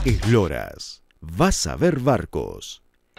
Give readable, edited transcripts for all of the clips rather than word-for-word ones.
Esloras, vas a ver barcos.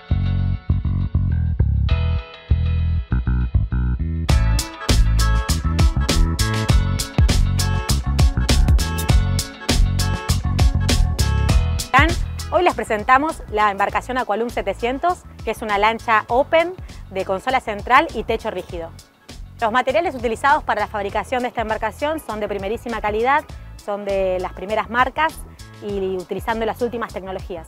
Hoy les presentamos la embarcación Aqualung 700, que es una lancha open de consola central y techo rígido. Los materiales utilizados para la fabricación de esta embarcación son de primerísima calidad, son de las primeras marcas y utilizando las últimas tecnologías.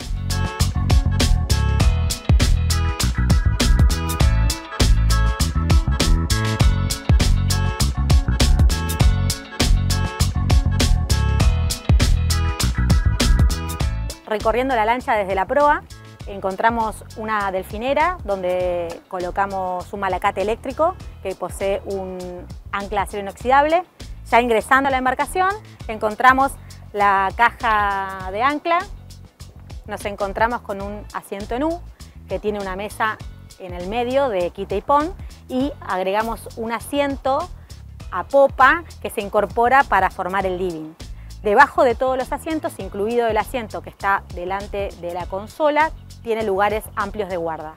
Recorriendo la lancha desde la proa, encontramos una delfinera donde colocamos un malacate eléctrico que posee un ancla de acero inoxidable. Ya ingresando a la embarcación encontramos la caja de ancla, nos encontramos con un asiento en U que tiene una mesa en el medio de quite y pon y agregamos un asiento a popa que se incorpora para formar el living. Debajo de todos los asientos, incluido el asiento que está delante de la consola, tiene lugares amplios de guarda.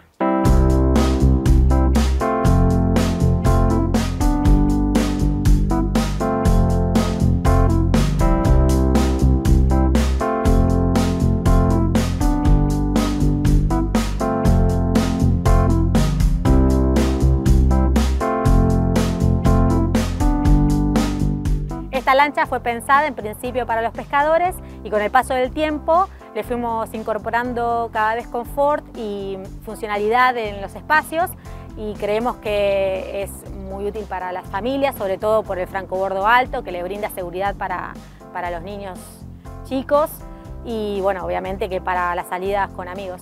Esta lancha fue pensada en principio para los pescadores y con el paso del tiempo le fuimos incorporando cada vez confort y funcionalidad en los espacios y creemos que es muy útil para las familias, sobre todo por el francobordo alto que le brinda seguridad para los niños chicos y bueno, obviamente que para las salidas con amigos.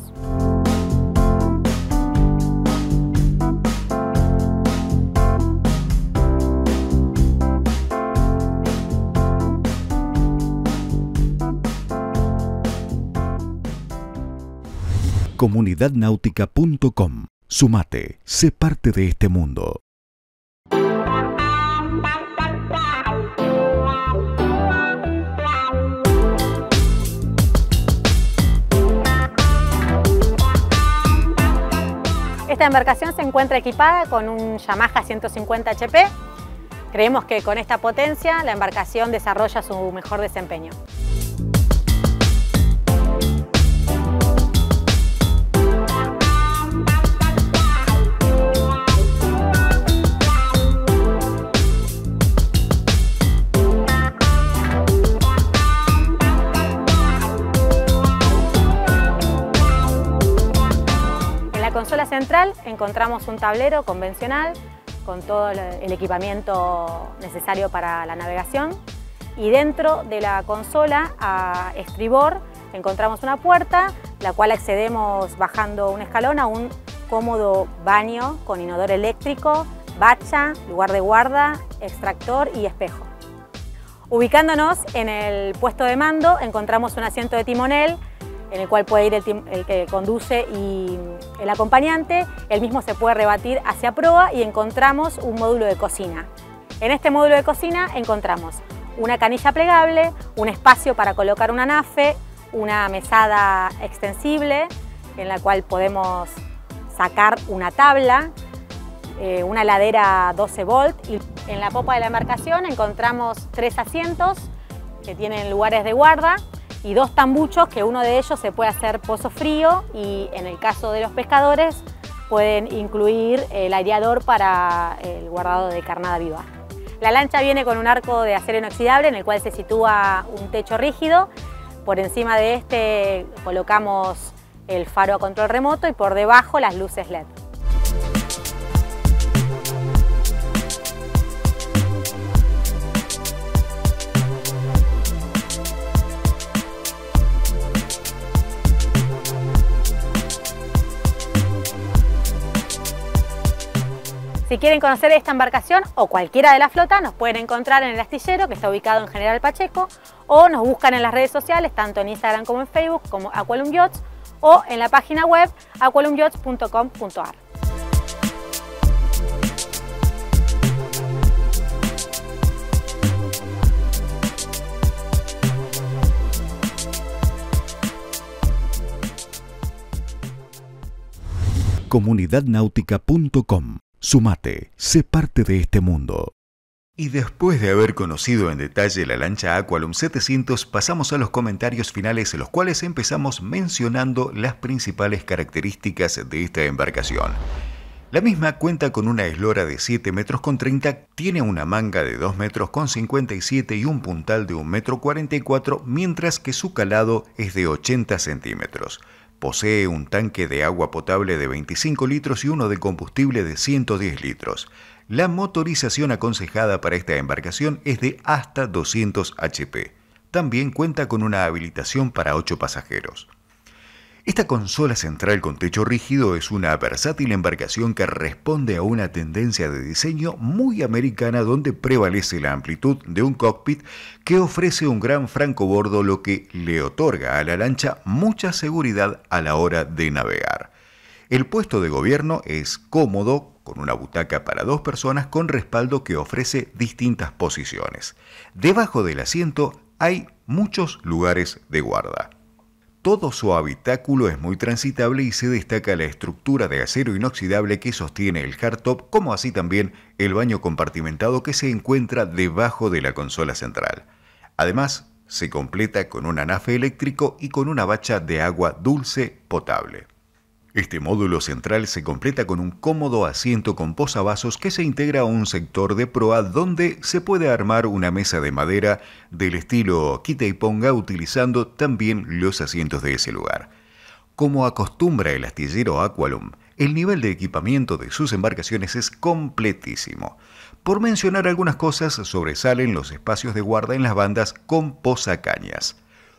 Comunidadnautica.com. Sumate, sé parte de este mundo. Esta embarcación se encuentra equipada con un Yamaha 150 HP. Creemos que con esta potencia la embarcación desarrolla su mejor desempeño. En la consola central encontramos un tablero convencional con todo el equipamiento necesario para la navegación y dentro de la consola a estribor encontramos una puerta la cual accedemos bajando un escalón a un cómodo baño con inodoro eléctrico, bacha, lugar de guarda, extractor y espejo. Ubicándonos en el puesto de mando encontramos un asiento de timonel en el cual puede ir el que conduce y el acompañante. El mismo se puede rebatir hacia proa y encontramos un módulo de cocina. En este módulo de cocina encontramos una canilla plegable, un espacio para colocar una nafe, una mesada extensible en la cual podemos sacar una tabla, una heladera 12 volt y en la popa de la embarcación encontramos 3 asientos que tienen lugares de guarda y 2 tambuchos que uno de ellos se puede hacer pozo frío y en el caso de los pescadores pueden incluir el aireador para el guardado de carnada viva. La lancha viene con un arco de acero inoxidable en el cual se sitúa un techo rígido. Por encima de este colocamos el faro a control remoto y por debajo las luces LED. Si quieren conocer esta embarcación o cualquiera de la flota, nos pueden encontrar en el astillero que está ubicado en General Pacheco o nos buscan en las redes sociales, tanto en Instagram como en Facebook, como Aqualung Yachts o en la página web aqualungyachts.com.ar. Comunidadnáutica.com. Sumate, sé parte de este mundo. Y después de haber conocido en detalle la lancha Aqualum 700, pasamos a los comentarios finales, en los cuales empezamos mencionando las principales características de esta embarcación. La misma cuenta con una eslora de 7,30 metros, tiene una manga de 2,57 metros y un puntal de 1,44 metros, mientras que su calado es de 80 centímetros. Posee un tanque de agua potable de 25 litros y uno de combustible de 110 litros. La motorización aconsejada para esta embarcación es de hasta 200 HP. También cuenta con una habilitación para 8 pasajeros. Esta consola central con techo rígido es una versátil embarcación que responde a una tendencia de diseño muy americana, donde prevalece la amplitud de un cockpit que ofrece un gran francobordo, lo que le otorga a la lancha mucha seguridad a la hora de navegar. El puesto de gobierno es cómodo, con una butaca para 2 personas con respaldo que ofrece distintas posiciones. Debajo del asiento hay muchos lugares de guarda. Todo su habitáculo es muy transitable y se destaca la estructura de acero inoxidable que sostiene el hardtop, como así también el baño compartimentado que se encuentra debajo de la consola central. Además, se completa con un anafe eléctrico y con una bacha de agua dulce potable. Este módulo central se completa con un cómodo asiento con posavasos que se integra a un sector de proa, donde se puede armar una mesa de madera del estilo quita y ponga, utilizando también los asientos de ese lugar. Como acostumbra el astillero Aqualum, el nivel de equipamiento de sus embarcaciones es completísimo. Por mencionar algunas cosas, sobresalen los espacios de guarda en las bandas con posacañas.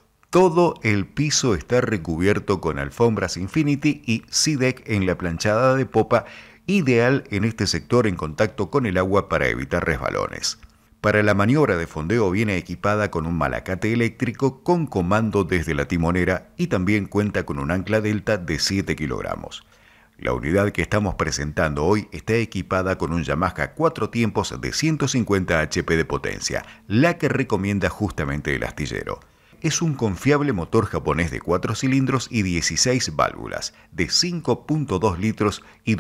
Todo el piso está recubierto con alfombras Infinity y SeaDeck en la planchada de popa, ideal en este sector en contacto con el agua para evitar resbalones. Para la maniobra de fondeo viene equipada con un malacate eléctrico con comando desde la timonera y también cuenta con un ancla delta de 7 kilogramos. La unidad que estamos presentando hoy está equipada con un Yamaha 4 tiempos de 150 HP de potencia, la que recomienda justamente el astillero. Es un confiable motor japonés de 4 cilindros y 16 válvulas, de 5,2 litros y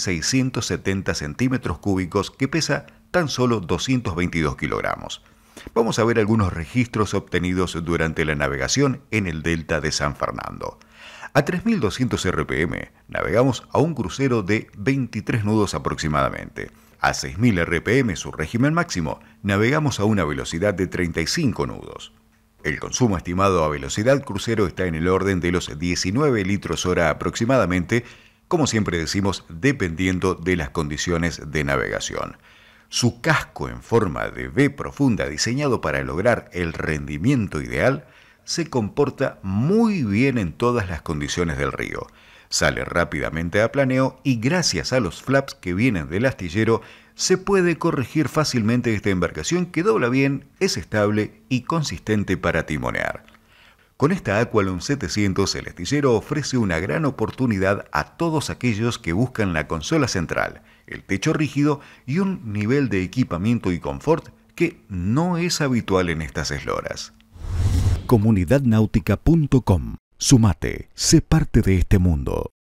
2.670 centímetros cúbicos, que pesa tan solo 222 kilogramos. Vamos a ver algunos registros obtenidos durante la navegación en el delta de San Fernando. A 3.200 RPM navegamos a un crucero de 23 nudos aproximadamente. A 6.000 RPM, su régimen máximo, navegamos a una velocidad de 35 nudos. El consumo estimado a velocidad crucero está en el orden de los 19 litros hora aproximadamente, como siempre decimos, dependiendo de las condiciones de navegación. Su casco en forma de V profunda, diseñado para lograr el rendimiento ideal, se comporta muy bien en todas las condiciones del río. Sale rápidamente a planeo y gracias a los flaps que vienen del astillero se puede corregir fácilmente esta embarcación, que dobla bien, es estable y consistente para timonear. Con esta Aqualum 700 el astillero ofrece una gran oportunidad a todos aquellos que buscan la consola central, el techo rígido y un nivel de equipamiento y confort que no es habitual en estas esloras. Comunidadnáutica.com. Sumate, sé parte de este mundo.